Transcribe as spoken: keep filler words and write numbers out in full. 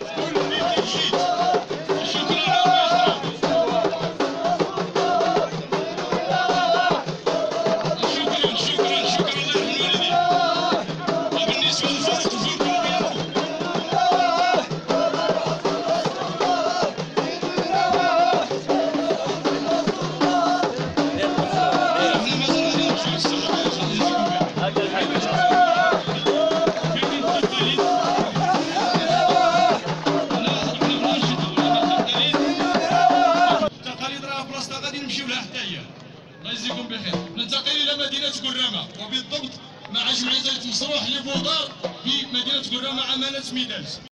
الله يجزيكم بخير. ننتقل الى مدينه كرامه وبالضبط مع جمعيه مصروح لبودار في مدينه كرامه عماله ميدان.